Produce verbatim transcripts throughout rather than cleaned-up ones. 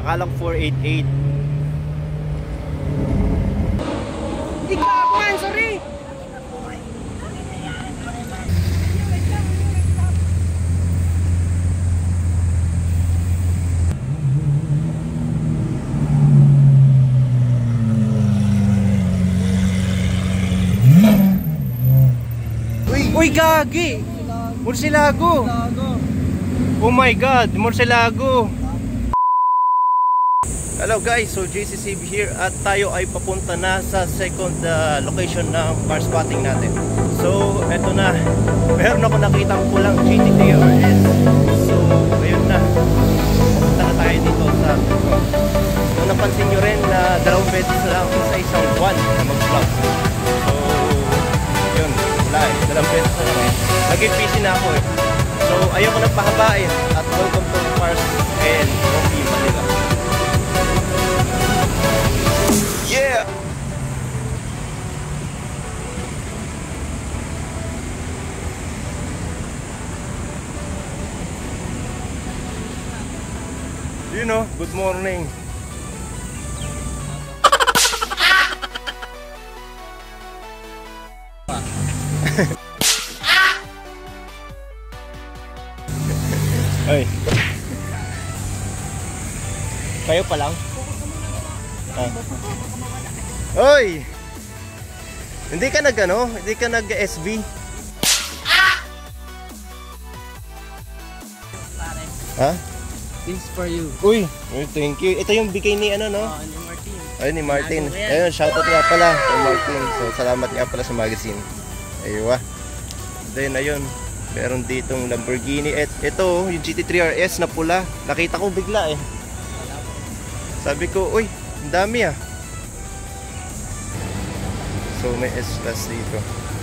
Akala ko four eighty-eight. Ikaw man, sorry! Uy, gagi! Murcielago! Oh my god, Murcielago! Hello guys, so J C C B here at tayo ay papunta na sa second uh, location ng car spotting natin. So, eto na. Meron ako nakitang pulang G T three R S. So, ayun na. Papunta na tayo dito sa kung napansin nyo rin na dalawang beses lang sa isang buwan na mag-vlog. So, yun. Wala eh. Dalawang beses na lang eh. Naging busy na ako eh. So, ayoko nagpahabain at welcome to Cars and Coffee Manila. Yeah! You know, good morning. Ay. Kayo pa lang? Ah. Oy! Hindi ka nag ano? Hindi ka nag S B? Ha? This for you. Uy, thank you. Ito yung bigay ni ano no? Oh, ni Martin. Ayun ni Martin. Ayun, shoutout nga pala kay Martin. So salamat nga pala sa magazine. Aywa. Then ayun, meron ditong Lamborghini. Et, ito, yung G T three R S na pula. Nakita ko bigla eh. Sabi ko, uy, ang dami ah. So may S-Class dito.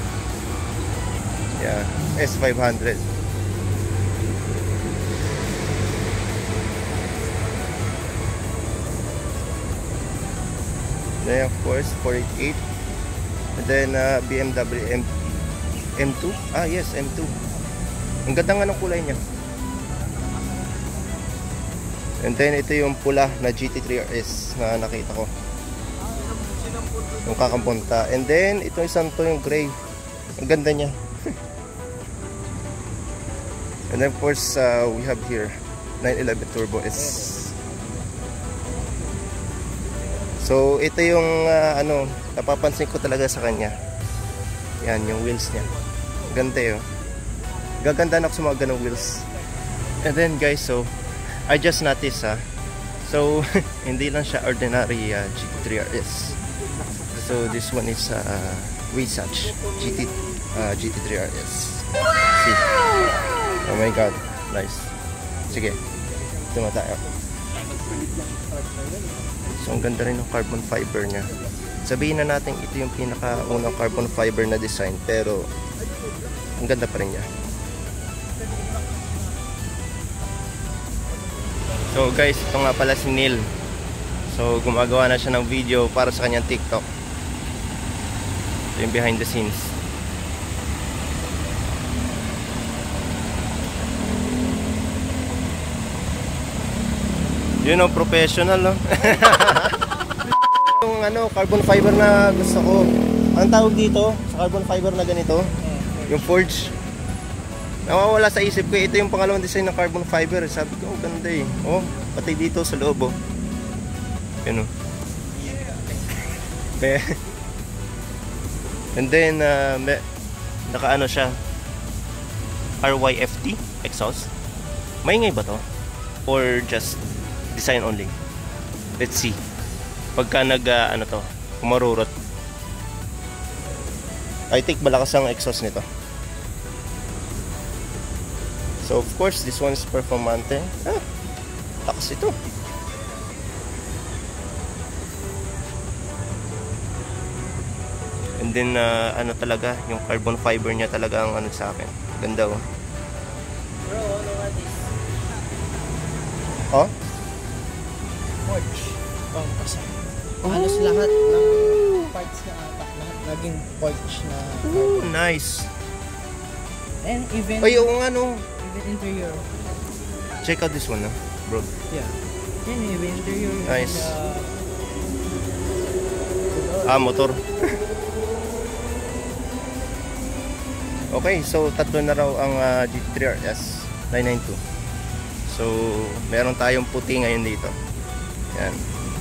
Yeah, S five hundred. Then of course four eighty-eight. And then uh, B M W M M2. Ah yes, M two. Ang ganda nga ng kulay niya. And then ito yung pula na G T three R S na nakita ko. Yung kakampunta. And then ito isang to yung gray. Ang ganda niya. And then of course uh, we have here nine eleven Turbo S. So ito yung uh, ano napapansin ko talaga sa kanya. Yan yung wheels niya. Ganda yun. Gaganda na ako sa mga ganong wheels. And then guys, so I just noticed ha. So hindi lang siya ordinary uh, G T three R S. So this one is uh, Wasatch G T uh, G T three R S. See? Oh my god, nice. Sige, ito na tayo. So ang ganda rin ng carbon fiber niya. Sabihin na natin ito yung pinakaunang carbon fiber na design, pero ang ganda pa rin niya. So guys, ito nga pala si Neil. So gumagawa na siya ng video para sa kanyang TikTok. Ito yung behind the scenes. You know, professional no? Yung ano, carbon fiber na gusto ko. Ang tawag dito sa carbon fiber na ganito, yung forge. Nawawala sa isip ko, ito yung pangalawang design ng carbon fiber. Sabi ko, oh ganda eh. Oh, pati dito sa loob oh. Yun oh. And then uh, may, naka ano siya R Y F T exhaust. Maingay ba to? Or just design only? Let's see. Pagka nag uh, ano to, kumarurot. I think malakas ang exhaust nito. So of course this one is performante. Ah, takas ito. And then uh, ano talaga, yung carbon fiber niya talaga ang ano sa akin. Ganda oh. Bro, ano nga this? Oh? Forge. Bang pasa. Oh. Halos lahat ng parts na ata, lahat naging forge na. Oh, nice. And even ay, oo nga no. Even interior. Check out this one, no? Bro. Yeah. Yan eh, yung interior. Nice. Uh, Ah, motor. Okay, so tatlo na raw ang uh, G T three R S nine ninety-two. So, meron tayong puti ngayon dito. Yan.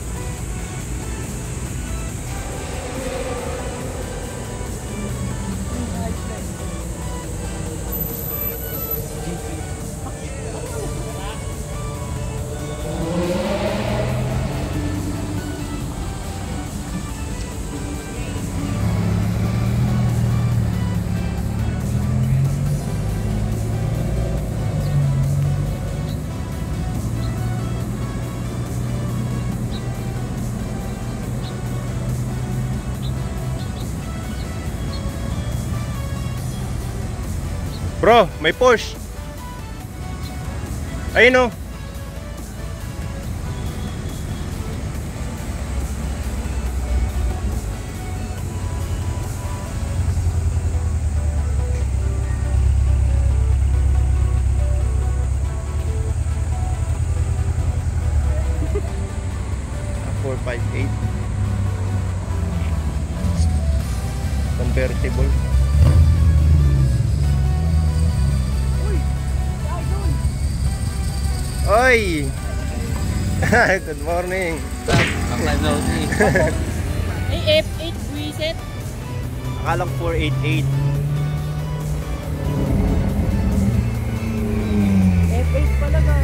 Bro, may Porsche. Ayun oh. four five eight convertible. Oy! Good morning. Ay, F eight reset. Akala ko four eighty-eight. F eight pala ba?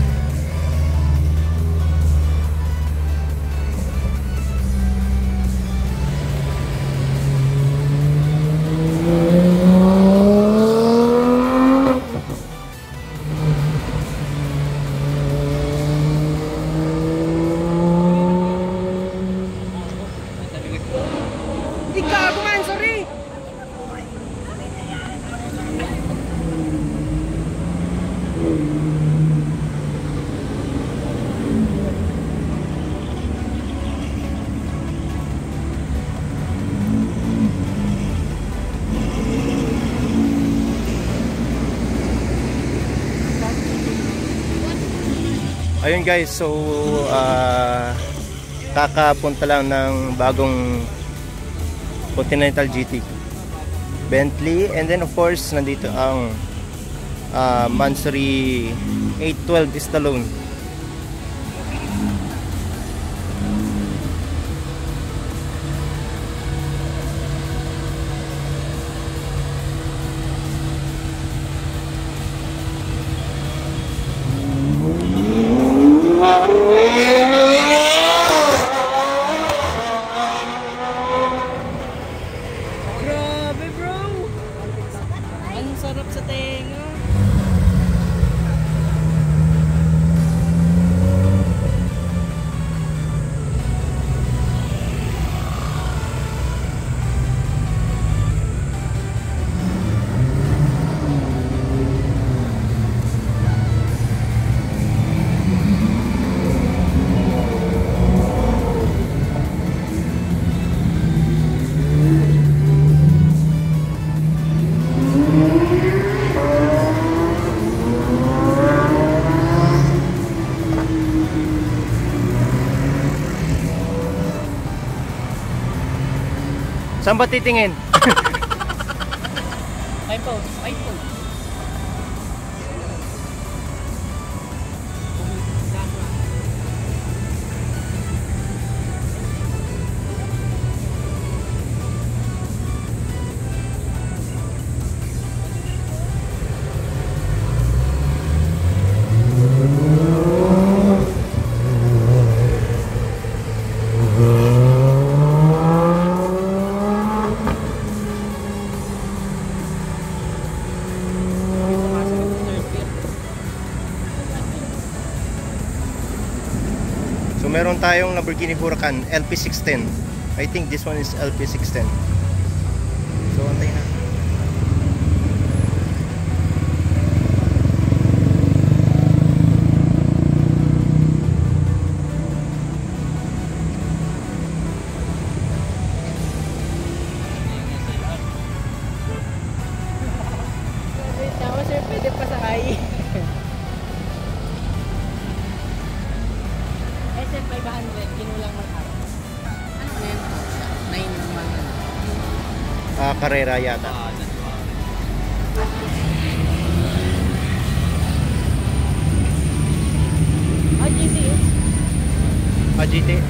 Ayun guys, so uh, kakapunta lang ng bagong Continental G T Bentley, and then of course nandito ang uh, Mansory eight twelve Stallone. Grabe bro! Ang sarap sa tenga. Saan ba titingin? Ay po, ay po. So meron tayong Lamborghini Huracan L P six ten. I think this one is L P six ten. So antay na. Tapos sir, pwede pa sa high. hundred, kinulang man araw. Ano na yun? nine naman yun. Ah, karera yata. Ah, that's why. Ah, G C S? Ah, G T.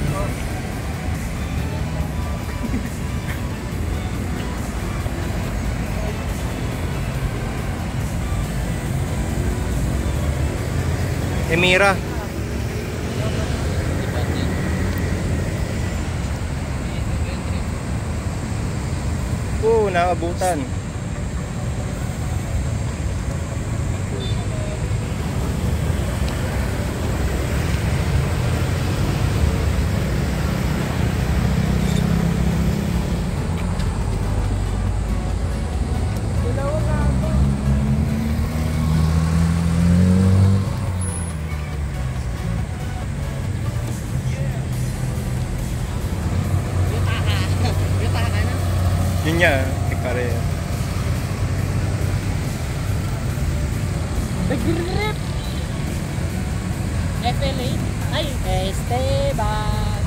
Emira. Oo, naabutan. Yun niya, karera. Nag-rip! F L A? Ay, Esteban!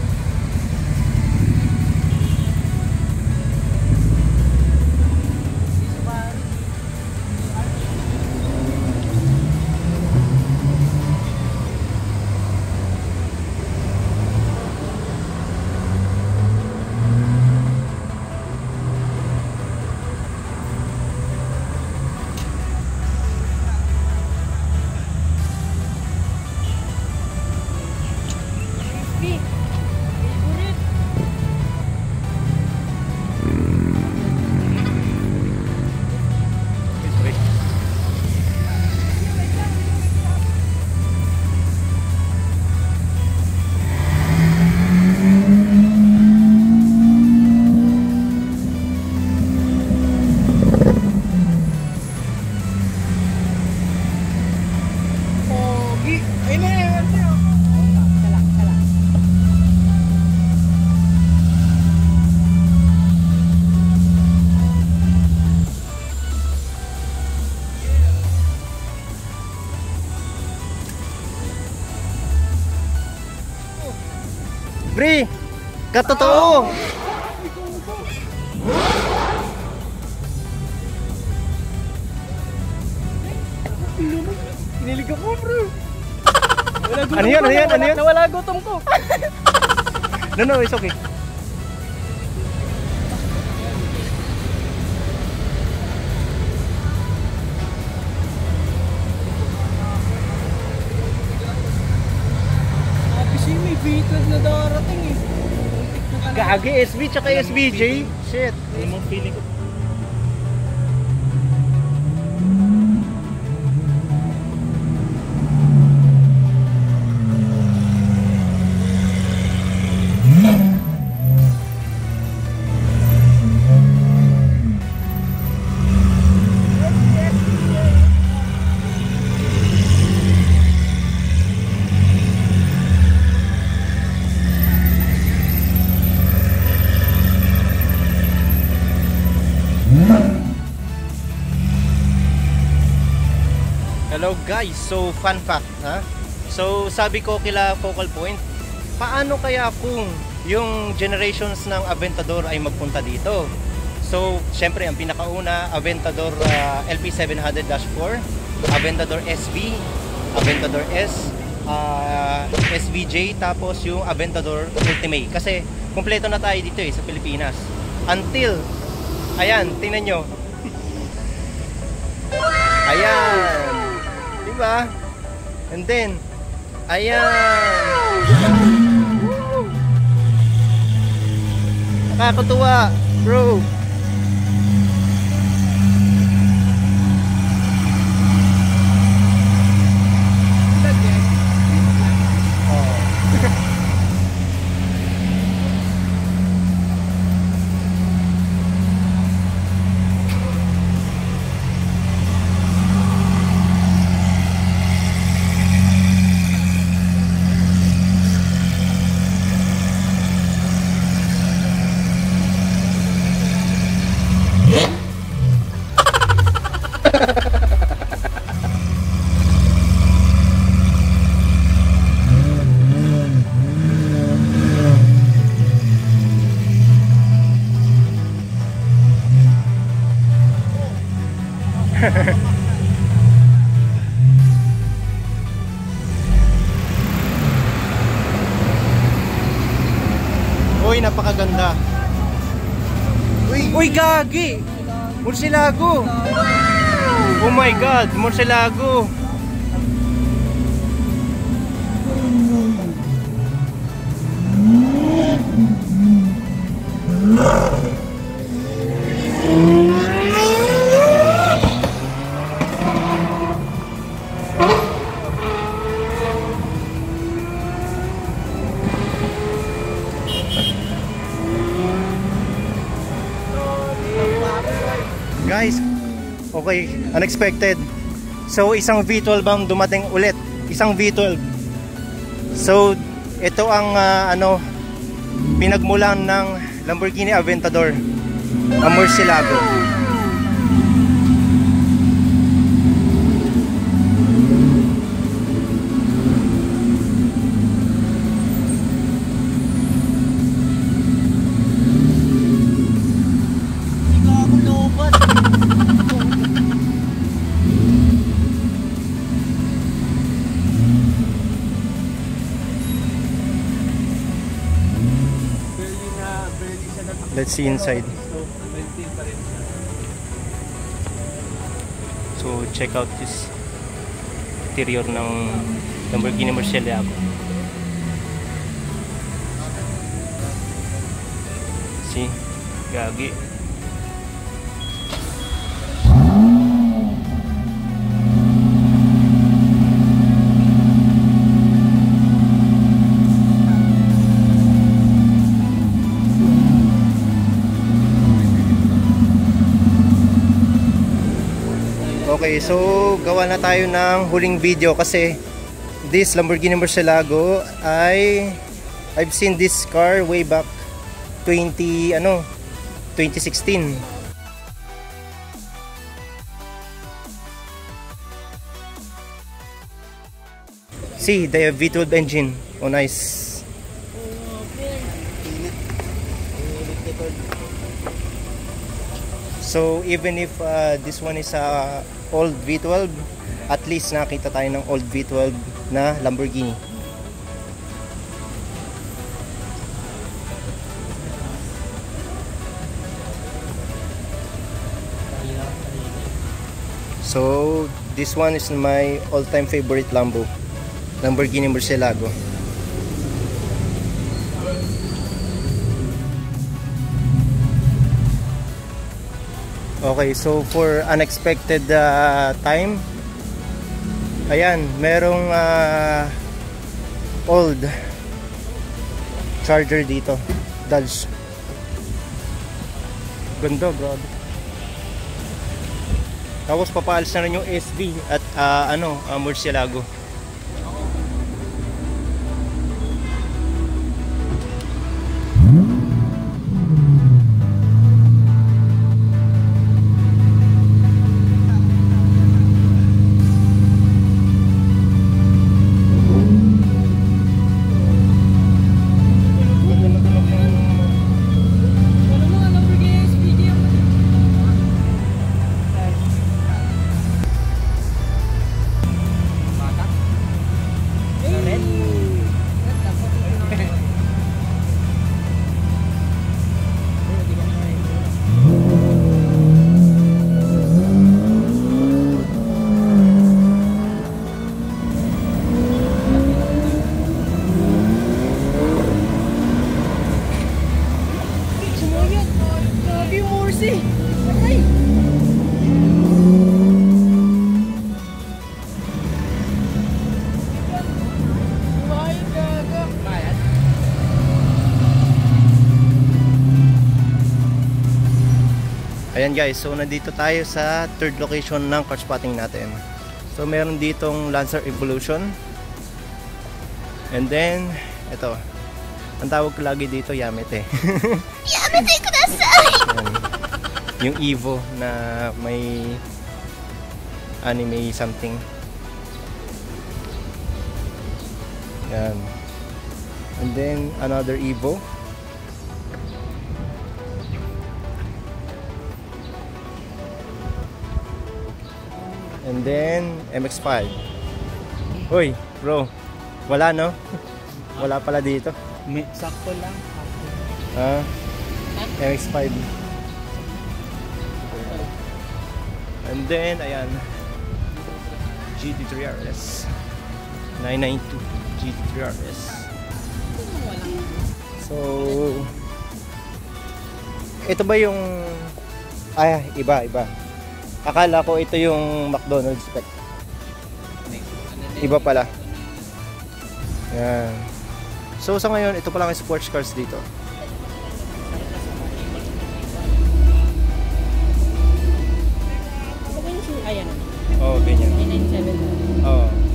Pre, katotoo. Kinilig ako, bro. Wala gutom Ano yan? ko, Ano yan? nawala- Ano yan? Nawala gutom ko. No, no, it's okay. Kasi may bitad na darating eh. Muntik na talaga. Gagi, S B tsaka S B J. Shit. Ano mong feeling ko? Hello guys, so fun fact ha. So sabi ko kila Focal Point, paano kaya kung yung generations ng Aventador ay magpunta dito? So syempre ang pinakauna, Aventador uh, L P seven hundred dash four, Aventador S V, Aventador S, uh, S V J, tapos yung Aventador Ultimate. Kasi kumpleto na tayo dito eh sa Pilipinas. Until, ayan, tingnan nyo. Ayan. Diba? And then, ayan. Nakakatuwa, bro. Ay, napakaganda. Uy, Uy gagi! Murcielago! Oh my God, Murcielago! Guys, okay, unexpected. So isang V twelve ang dumating ulit, isang V twelve. So ito ang uh, ano pinagmulan ng Lamborghini Aventador, ang Murcielago. Let's see inside. So check out this interior ng Lamborghini Murcielago. See, gagi. Okay, so gawa na tayo ng huling video kasi this Lamborghini Murcielago ay I've seen this car way back twenty ano twenty sixteen. See, they have V twelve engine. Oh nice. So even if uh, this one is a uh, old V twelve, at least nakita tayo ng old V twelve na Lamborghini. So this one is my all-time favorite Lambo, Lamborghini Murcielago. Okay, so for unexpected uh, time, ayan, merong uh, old Charger dito, Dodge. Ganda, grabe. Tapos papaalis na rin yung S V at uh, ano, uh, Murcielago. Ayan guys, so nandito tayo sa third location ng car spotting natin. So meron ditong Lancer Evolution. And then, ito. Ang tawag ko lagi dito, Yamete. Yamete kudasai! Yung Evo na may anime something. Yan. And then, another Evo. And then M X five. Uy, bro. Wala no? Wala pala dito. May sakto lang. Ah, M X five. And then, ayan, G T three R S. nine ninety-two G T three R S. So, ito ba yung... Ay, iba, iba. Akala ko ito yung McDonald's spec. Iba pala. Yan. So, sa ngayon, ito pa lang yung sports cars dito. Ayan. Oo, oh, ganyan. nine ninety-seven. Oo.